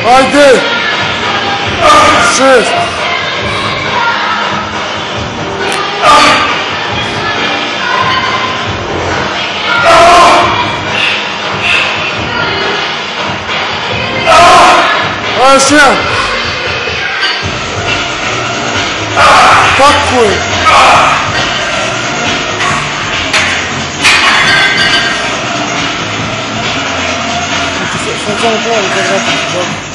Ajde! 6! Još jedan! Tako je! Sad samo pravi da vratim.